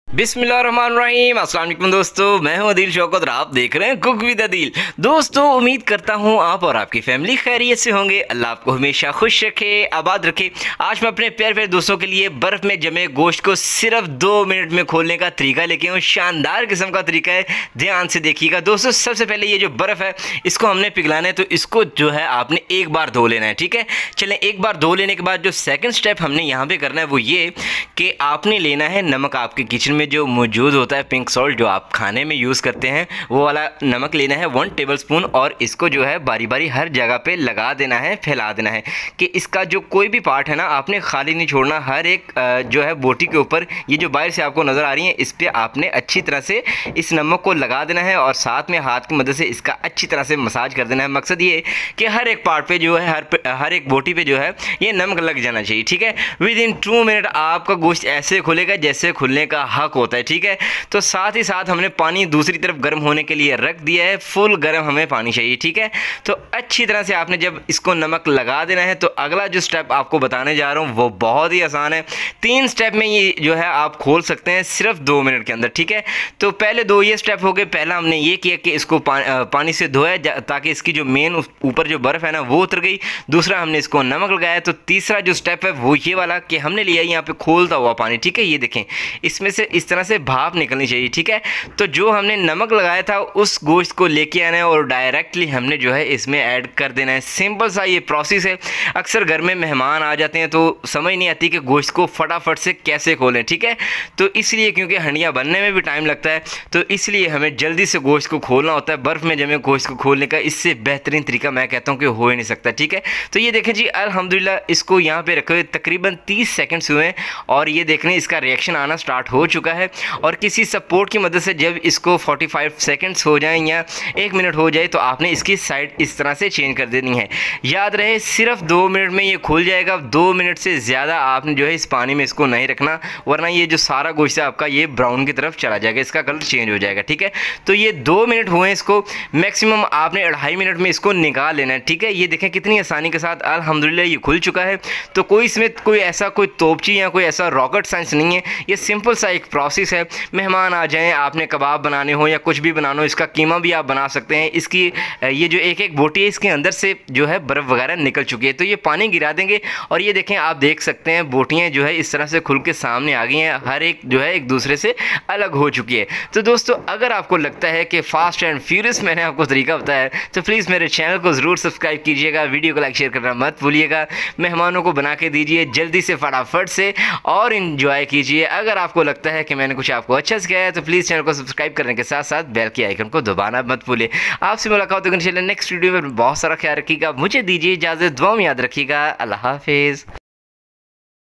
बिस्मिल्लाहिर्रहमानिर्रहीम। अस्सलाम वालेकुम दोस्तों, मैं हूं अदील शौकत और आप देख रहे हैं कुक विद अदील। दोस्तों, उम्मीद करता हूं आप और आपकी फैमिली खैरियत से होंगे। अल्लाह आपको हमेशा खुश रखे, आबाद रखे। आज मैं अपने प्यारे प्यारे दोस्तों के लिए बर्फ़ में जमे गोश्त को सिर्फ 2 मिनट में खोलने का तरीका लेके हूँ। शानदार किस्म का तरीका है, ध्यान से देखिएगा। दोस्तों, सबसे पहले ये जो बर्फ़ है इसको हमने पिघलाना है, तो इसको जो है आपने एक बार धो लेना है, ठीक है। चलें, एक बार धो लेने के बाद जो सेकेंड स्टेप हमने यहाँ पर करना है वो ये कि आपने लेना है नमक। आपके किचन में जो मौजूद होता है पिंक सॉल्ट, जो आप खाने में यूज़ करते हैं, वो वाला नमक लेना है 1 टेबलस्पून, और इसको जो है बारी बारी हर जगह पे लगा देना है, फैला देना है कि इसका जो कोई भी पार्ट है ना आपने खाली नहीं छोड़ना। हर एक जो है बोटी के ऊपर, ये जो बाहर से आपको नज़र आ रही है, इस पर आपने अच्छी तरह से इस नमक को लगा देना है और साथ में हाथ की मदद से इसका अच्छी तरह से मसाज कर देना है। मकसद ये कि हर एक पार्ट पे जो है, हर एक बोटी पे जो है ये नमक लग जाना चाहिए, ठीक है। विद इन 2 मिनट आपका गोश्त ऐसे खुलेगा जैसे खुलने का हक होता है, ठीक है। तो साथ ही साथ हमने पानी दूसरी तरफ गर्म होने के लिए रख दिया है, फुल गर्म हमें पानी चाहिए, ठीक है। तो अच्छी तरह से आपने जब इसको नमक लगा देना है, तो अगला जो स्टेप आपको बताने जा रहा हूँ वो बहुत ही आसान है। 3 स्टेप में ये जो है आप खोल सकते हैं सिर्फ 2 मिनट के अंदर, ठीक है। तो पहले 2 ये स्टेप हो गए। पहला हमने ये किया कि इसको पानी से धोया ताकि इसकी जो मेन ऊपर जो बर्फ़ है ना वो उतर गई। दूसरा, हमने इसको नमक लगाया। तो तीसरा जो स्टेप है वो ये वाला कि हमने लिया यहाँ पे खोलता हुआ पानी, ठीक है। ये देखें, इसमें से इस तरह से भाप निकलनी चाहिए, ठीक है। तो जो हमने नमक लगाया था उस गोश्त को लेके आना है और डायरेक्टली हमने जो है इसमें ऐड कर देना है। सिंपल सा ये प्रोसेस है। अक्सर घर में मेहमान आ जाते हैं तो समझ नहीं आती कि गोश्त को फटाफट से कैसे खोलें, ठीक है। तो इसलिए, क्योंकि हंडिया बनने में भी टाइम लगता है, तो इसलिए हमें जल्दी से गोश्त को खोलना होता है। बर्फ़ में जमे गोश्त को खोलने का इससे बेहतरीन तरीका मैं कहता हूँ कि हो ही नहीं सकता, ठीक है। तो ये देखें जी, अल्हम्दुलिल्लाह इसको यहाँ पे रखे हुए तकरीबन 30 सेकंड्स हुए हैं और ये देख लें इसका रिएक्शन आना स्टार्ट हो चुका है। और किसी सपोर्ट की मदद से जब इसको 45 सेकंड्स हो जाएं या 1 मिनट हो जाए तो आपने इसकी साइड इस तरह से चेंज कर देनी है। याद रहे, सिर्फ 2 मिनट में ये खुल जाएगा। 2 मिनट से ज़्यादा आपने जो है इस पानी में इसको नहीं रखना, वरना ये जो सारा गोश्त है आपका ये ब्राउन की तरफ चला जाएगा, इसका कलर चेंज हो जाएगा, ठीक है। तो ये 2 मिनट हुए हैं, इसको मैक्सिमम आपने 2.5 मिनट में इसको निकाल लेना है, ठीक है। ये देखें कितनी आसानी के साथ अल्हम्दुलिल्लाह ये खुल चुका है। तो कोई इसमें कोई तोपची या कोई ऐसा रॉकेट साइंस नहीं है, ये सिंपल सा एक प्रोसेस है। मेहमान आ जाएं, आपने कबाब बनाने हो या कुछ भी बनाना हो, इसका कीमा भी आप बना सकते हैं। इसकी ये जो एक एक बोटी है इसके अंदर से जो है बर्फ़ वगैरह निकल चुकी है, तो ये पानी गिरा देंगे और ये देखें, आप देख सकते हैं बोटियाँ जो है इस तरह से खुल के सामने आ गई हैं। हर एक जो है एक दूसरे से अलग हो चुकी है। तो दोस्तों, अगर आपको लगता है कि फास्ट एंड फ्यूरियस मैंने आपको तरीका बताया है, तो प्लीज़ मेरे चैनल को ज़रूर सब्सक्राइब कीजिएगा, वीडियो को लाइक शेयर करना मत भूलिएगा। मेहमानों को बना के दीजिए जल्दी से, फटाफट से, और इन्जॉय कीजिए। अगर आपको लगता है कि मैंने कुछ आपको अच्छा सिखाया है तो प्लीज़ चैनल को सब्सक्राइब करने के साथ साथ बेल के आइकन को दबाना मत भूलिए। आपसे मुलाकात होगी इंशाल्लाह नेक्स्ट वीडियो में। बहुत सारा ख्याल रखिएगा, मुझे दीजिए इजाज़त, दुआ में याद रखिएगा। अल्लाह हाफिज़।